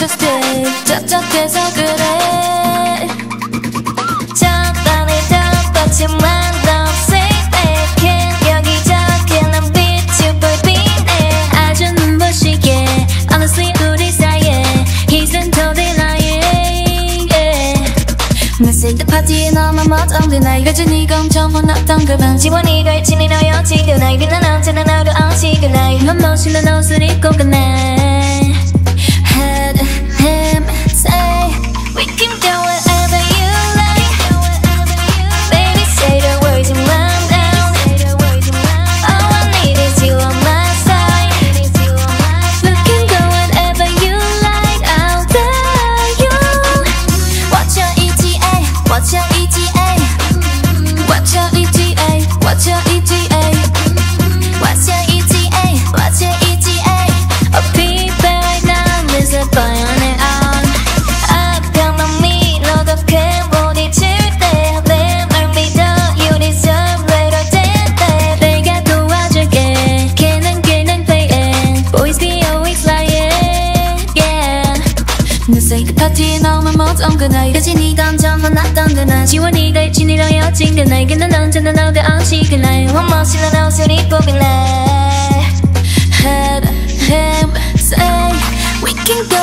interested 쩍쩍해서 그래 적당히 덮었지만 더 새빨간 여기저기 난 빛을 불빛내 아주 눈부시게 Honestly 우리 사이에 He's in totally lying Missing the party 너만 멋없는 날 여전히 검정 혼났던 그 방 지원이 갈지 니너여 지금 날 빛난 언제나 너를 아시그 날 넌 멋있는 옷을 입고 그날 Had him say We can go wherever you like Baby say the words and run down All I need is you on my side We can go wherever you like I'll tell you What's your ETA? What's your ETA? What's your ETA? What's your ETA? What's your ETA? What's your ETA? Oh people right now there's a boy on it on 앞에만 밀어도 큰 부딪힐 때 내 말 믿어 You deserve little 텐데 내가 도와줄게 걔는 playing Boys be always lying Yeah 너 say the party 너만 멋진 그날 여전히 감정 혼났던 그날 지원이 갈지 니너여진 그날 걔는 언제나 너를 아시 그날 멋있는 옷을 입고 그날 Had him say We can go